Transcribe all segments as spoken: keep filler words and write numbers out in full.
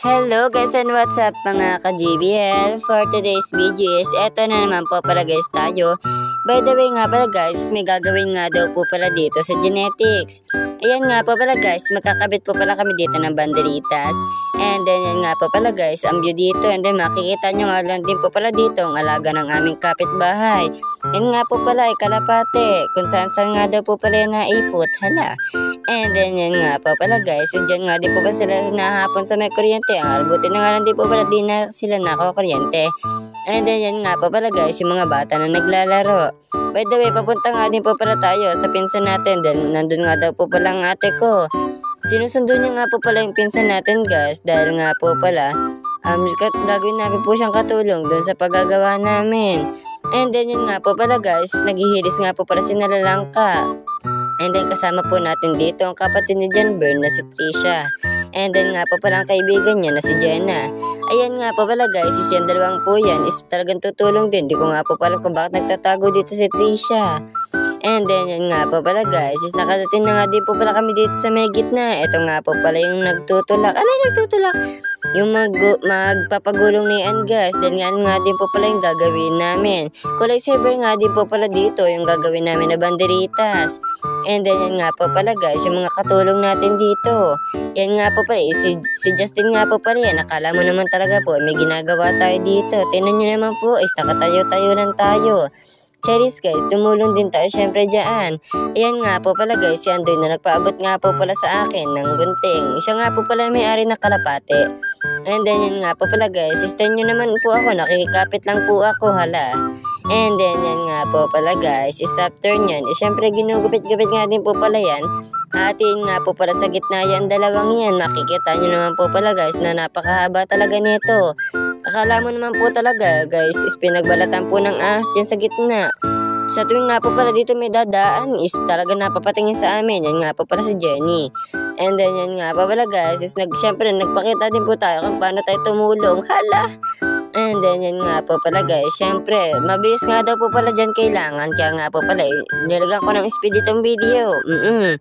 Hello guys and what's up mga ka-G B L. For today's video is eto na naman po pala guys tayo. By the way nga pala guys, may gagawin nga daw po pala dito sa genetics. Ayan nga po pala guys, magkakabit po pala kami dito ng banderitas. And then yan nga po pala guys, ang view dito. And then makikita nyo nga lang din po pala dito ang alaga ng aming kapitbahay. Yan nga po pala ay kalapate, kung saan saan nga daw po pala yung naipot. Hala. And then yan nga po pala guys, dyan nga din po pala sila nahapon sa may kuryente. Ang buti na nga lang din po pala di na sila nakakuryente. And then yan nga po pala guys, yung mga bata na naglalaro. By the way, papunta nga din po pala tayo sa pinsan natin. Then nandun nga daw po pala ang ate ko. Sinusundo niya nga po pala yung pinsan natin guys. Dahil nga po pala, um, gagawin namin po siyang katulong dun sa paggagawa namin. And then yun nga po pala guys, naghihilis nga po pala si Nalalangka. And then kasama po natin dito ang kapatid ni John Bern na si Trisha. And then nga po pala ang kaibigan niya na si Jenna. Ayan nga po pala guys, is yung dalawang po yan is talagang tutulong din. Di ko nga po pala kung bakit nagtatago dito si Trisha. And then yan nga po pala guys, is nakadating na nga din po pala kami dito sa may gitna. Ito nga po pala yung nagtutulak. Ano yung nagtutulak? Yung mag magpapagulong na yan guys. Dahil nga, nga din po pala yung gagawin namin. Kulay silver nga din po pala dito yung gagawin namin na banderitas. And then yan nga po pala guys, yung mga katulong natin dito. Yan nga po pala, eh, si, si Justin nga po pala yan. Akala mo naman talaga po, may ginagawa tayo dito. Tingnan nyo naman po, is nakatayo-tayo lang tayo. Cheris guys, tumulong din tayo syempre dyan. Ayan nga po pala guys, si Andoy na nagpaabot nga po pala sa akin ng gunting. Siya nga po pala may-ari na kalapate. And then yan nga po pala guys, sistem nyo naman po ako, nakikapit lang po ako, hala. And then yan nga po pala guys, is after nyan, is syempre ginugupit-gupit nga din po pala yan. Atin nga po pala sa gitna yan, dalawang yan. Makikita nyo naman po pala guys na napakahaba talaga nito. Akala mo naman po talaga guys is pinagbalatan po ng ahas dyan sa gitna. Sa tuwing nga po pala dito may dadaan is talaga napapatingin sa amin. Yan nga po pala si Jenny. And then yan nga po pala guys is nag, syempre nagpakita din po tayo kung paano tayo tumulong. Hala! And then yan nga po pala guys, syempre mabilis nga daw po pala dyan kailangan. Kaya nga po pala eh, nilagyan ko ng speed itong video. Mm-mm.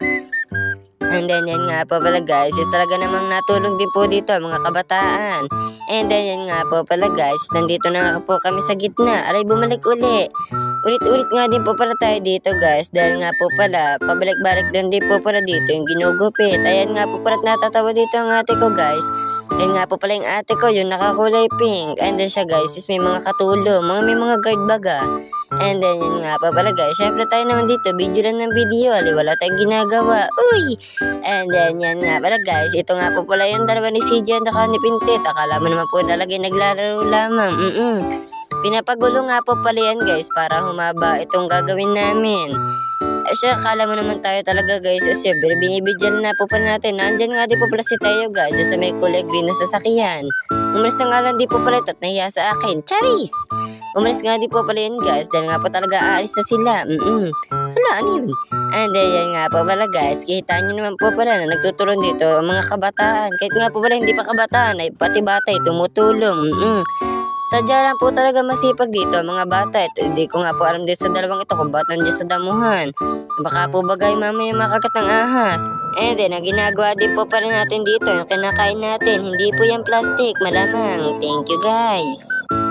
And then yan nga po pala guys, is talaga namang natulong din po dito mga kabataan. And then yan nga po pala guys, nandito na nga po kami sa gitna. Aray, bumalik uli. Ulit-ulit nga din po pala tayo dito guys. Dahil nga po pala, pabalik-balik din din po pala dito yung ginugupit. Ayan nga po pala natatawa dito ang ate ko guys. Ayan nga po pala yung ate ko, yung nakakulay pink. And then siya guys, is may mga katulong, mga may mga guard baga. And then yun nga po pala guys, syempre tayo naman dito, video lang ng video, ali wala tayong ginagawa. Uy! And then yan nga pala guys, ito nga po pala yung dalawa ni C J at ni Pintit. Akala mo naman po talaga naglalaro lamang. Mm-mm. Pinapagulo nga po pala yan guys para humaba itong gagawin namin. Eh siya, akala mo naman tayo talaga guys. Eh syempre, binibidyan na po pala natin. Nandyan nga di po pala si Tayo guys, sa may kulay green na sasakyan. Umalis na nga lang di po pala ito at nahiya sa akin. Charis! Umalis nga di po pala yun guys, dahil nga po talaga aalis na sila. Mm-mm. Hala, ano yun? And then yan nga po pala guys, kita nyo naman po pala na nagtutulong dito ang mga kabataan. Kahit nga po pala hindi pa kabataan, ay pati bata ay tumutulong. Mm-mm. Sadya lang po talaga masipag dito mga bata. Ito, hindi ko nga po alam dito sa dalawang ito kung ba't nandiyan sa damuhan. Baka po bagay mamaya makagat ng ahas. And then, ang ginagawa din po pala natin dito, yung kinakain natin, hindi po yan plastic, malamang. Thank you guys.